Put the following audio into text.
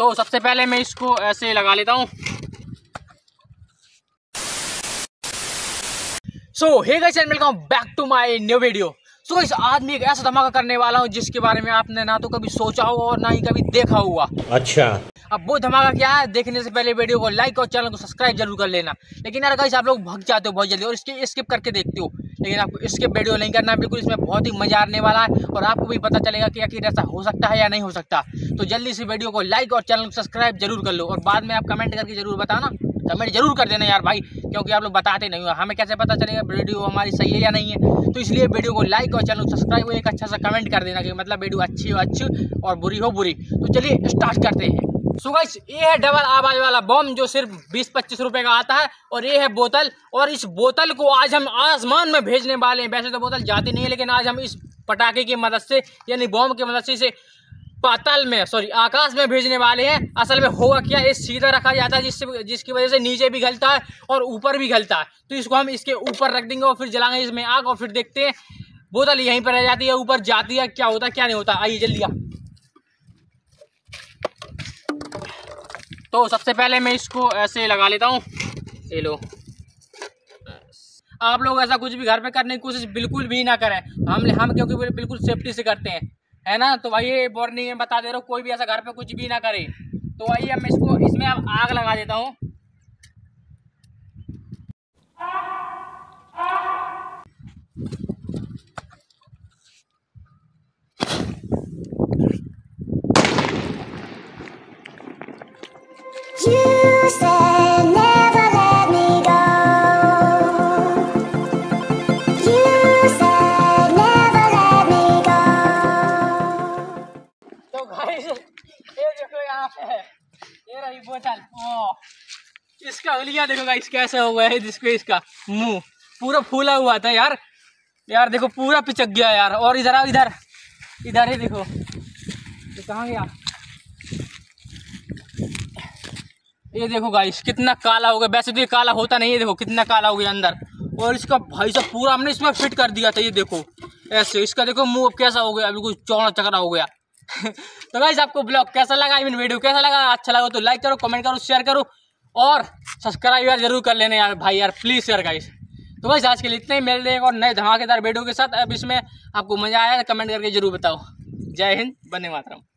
तो सबसे पहले मैं इसको ऐसे लगा लेता हूँ। So hey guys and welcome back to my new video. So guys आज मैं एक ऐसा धमाका करने वाला हूँ जिसके बारे में आपने ना तो कभी सोचा हो और ना ही कभी देखा हुआ। अच्छा, अब वो धमाका क्या है, देखने से पहले वीडियो को लाइक और चैनल को सब्सक्राइब जरूर कर लेना। लेकिन यार गाइस आप लोग भाग जाते हो बहुत जल्दी और इसके स्किप करके देखते हो, लेकिन आपको स्किप वीडियो नहीं करना, बिल्कुल इसमें बहुत ही मजा आने वाला है और आपको भी पता चलेगा कि आखिर ऐसा हो सकता है या नहीं हो सकता। तो जल्दी से वीडियो को लाइक और चैनल को सब्सक्राइब जरूर कर लो और बाद में आप कमेंट करके जरूर बताना, कमेंट जरूर कर देना यार भाई, क्योंकि आप लोग बताते नहीं हो, हमें कैसे पता चलेगा वीडियो हमारी सही है या नहीं है। तो इसलिए वीडियो को लाइक और चैनल को सब्सक्राइब और एक अच्छा सा कमेंट कर देना कि मतलब वीडियो अच्छी हो अच्छी और बुरी हो बुरी। तो चलिए स्टार्ट करते हैं। सो गाइस ये है डबल आवाज वाला बम जो सिर्फ 20-25 रुपए का आता है और ये है बोतल, और इस बोतल को आज हम आसमान में भेजने वाले हैं। वैसे तो बोतल जाती नहीं है, लेकिन आज हम इस पटाखे की मदद से यानी बम की मदद से इसे पाताल में आकाश में भेजने वाले हैं। असल में होगा क्या, ये सीधा रखा जाता है जिसकी वजह से नीचे भी गलता है और ऊपर भी गलता है। तो इसको हम इसके ऊपर रख देंगे और फिर जलाएंगे इसमें आग और फिर देखते हैं बोतल यहीं पर रह जाती है, ऊपर जाती है, क्या होता है क्या नहीं होता। आइए जल्दी आ। तो सबसे पहले मैं इसको ऐसे लगा लेता हूँ। ये लो, आप लोग ऐसा कुछ भी घर पे करने की कोशिश बिल्कुल भी ना करें। हम क्योंकि बिल्कुल सेफ्टी से करते हैं, है ना। तो भाई ये वार्निंग में बता दे रहा हूँ, कोई भी ऐसा घर पे कुछ भी ना करे। तो आइए मैं इसमें अब आग लगा देता हूँ। तो गाइस ये देखो यहाँ पे है, ये रही बोतल। इसका हुलिया देखो गाइस कैसे हो गया है, जिसको इसका मुंह पूरा फूला हुआ था यार देखो पूरा पिचक गया यार। और इधर इधर ही देखो, ये कहाँ गया, ये देखो गाइस कितना काला हो गया। वैसे तो ये काला होता नहीं है, देखो कितना काला हो गया अंदर। और इसका भाई साहब पूरा हमने इसमें फिट कर दिया था, ये देखो ऐसे। इसका देखो मुंह अब कैसा हो गया, बिल्कुल चौड़ा चकरा हो गया। तो गाइस आपको ब्लॉग कैसा लगा, आई मीन वीडियो कैसा लगा, अच्छा लगा तो लाइक करो, कमेंट करो, शेयर करो और सब्सक्राइब यार जरूर कर लेना यार भाई यार, प्लीज यार गाइस। तो गाइस आज के लिए इतने ही, मिल रहे हैं और नए धमाकेदार वीडियो के साथ। अब इसमें आपको मजा आया कमेंट करके जरूर बताओ। जय हिंद, वंदे मातरम।